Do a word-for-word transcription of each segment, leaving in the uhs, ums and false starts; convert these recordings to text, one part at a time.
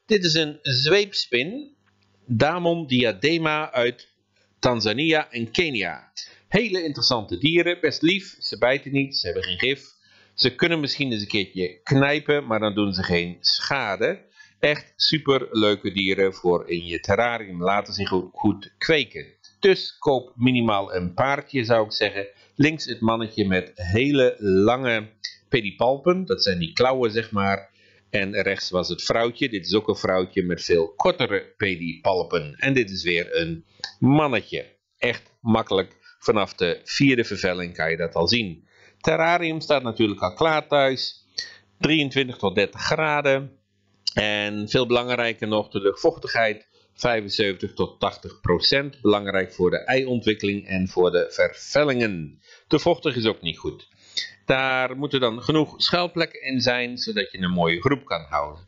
Dit is een zweepspin, Damon diadema uit Tanzania en Kenia. Hele interessante dieren, best lief, ze bijten niet, ze hebben geen gif. Ze kunnen misschien eens een keertje knijpen, maar dan doen ze geen schade. Echt super leuke dieren voor in je terrarium, laten zich ook goed kweken. Dus koop minimaal een paardje, zou ik zeggen. Links het mannetje met hele lange pedipalpen, dat zijn die klauwen zeg maar. En rechts was het vrouwtje, dit is ook een vrouwtje met veel kortere pedipalpen. En dit is weer een mannetje. Echt makkelijk, vanaf de vierde vervelling kan je dat al zien. Terrarium staat natuurlijk al klaar thuis, drieëntwintig tot dertig graden. En veel belangrijker nog de luchtvochtigheid, vijfenzeventig tot tachtig procent. Belangrijk voor de eiontwikkeling en voor de vervellingen. Te vochtig is ook niet goed. Daar moeten dan genoeg schuilplekken in zijn, zodat je een mooie groep kan houden.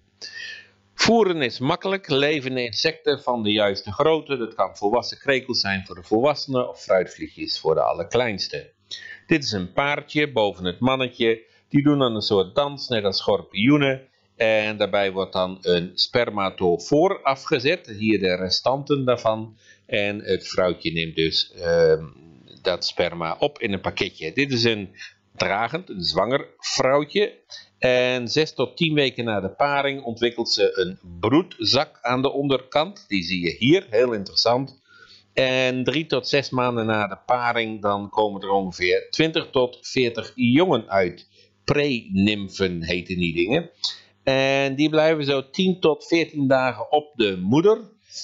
Voeren is makkelijk, levende insecten van de juiste grootte. Dat kan volwassen krekels zijn voor de volwassenen of fruitvliegjes voor de allerkleinste. Dit is een paardje boven het mannetje. Die doen dan een soort dans, net als schorpioenen. En daarbij wordt dan een spermatofoor afgezet. Hier de restanten daarvan. En het vrouwtje neemt dus uh, dat sperma op in een pakketje. Dit is een dragend, een zwanger vrouwtje. En zes tot tien weken na de paring ontwikkelt ze een broedzak aan de onderkant. Die zie je hier, heel interessant. En drie tot zes maanden na de paring dan komen er ongeveer twintig tot veertig jongen uit. Pre-nymfen heten die dingen. En die blijven zo tien tot veertien dagen op de moeder.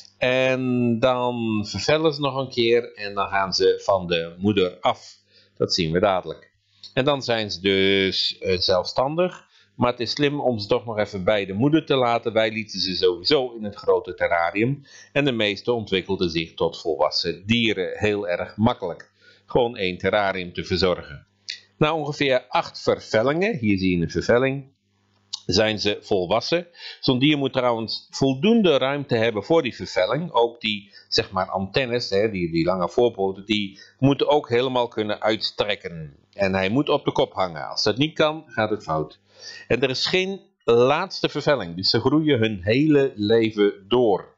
En dan vervellen ze nog een keer en dan gaan ze van de moeder af. Dat zien we dadelijk. En dan zijn ze dus uh, zelfstandig. Maar het is slim om ze toch nog even bij de moeder te laten. Wij lieten ze sowieso in het grote terrarium. En de meeste ontwikkelden zich tot volwassen dieren. Heel erg makkelijk. Gewoon één terrarium te verzorgen. Na ongeveer acht vervellingen, hier zie je een vervelling, zijn ze volwassen. Zo'n dier moet trouwens voldoende ruimte hebben voor die vervelling. Ook die zeg maar antennes, hè, die, die lange voorpoten, die moeten ook helemaal kunnen uitstrekken. En hij moet op de kop hangen. Als dat niet kan, gaat het fout. En er is geen laatste vervelling, dus ze groeien hun hele leven door.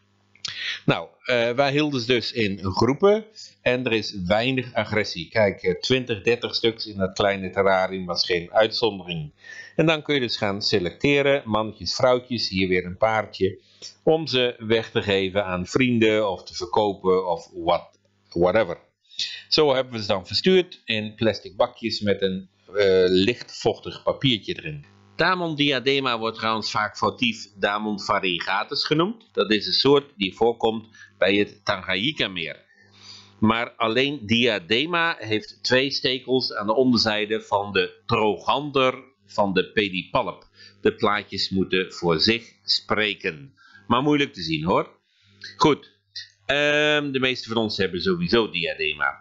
Nou, uh, wij hielden ze dus in groepen en er is weinig agressie. Kijk, twintig, dertig stuks in dat kleine terrarium was geen uitzondering. En dan kun je dus gaan selecteren, mannetjes, vrouwtjes, hier weer een paardje, om ze weg te geven aan vrienden of te verkopen of what, whatever. Zo hebben we ze dan verstuurd in plastic bakjes met een uh, licht vochtig papiertje erin. Damon diadema wordt trouwens vaak foutief Damon variegatus genoemd. Dat is een soort die voorkomt bij het Tanganyika-meer. Maar alleen diadema heeft twee stekels aan de onderzijde van de troghanter van de pedipalp. De plaatjes moeten voor zich spreken. Maar moeilijk te zien hoor. Goed, um, de meeste van ons hebben sowieso diadema.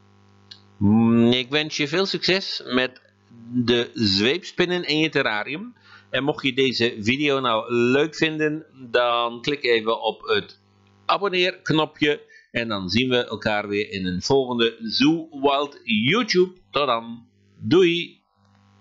Ik wens je veel succes met de zweepspinnen in je terrarium. En mocht je deze video nou leuk vinden, dan klik even op het abonneer knopje. En dan zien we elkaar weer in een volgende Zoo Wild YouTube. Tot dan. Doei.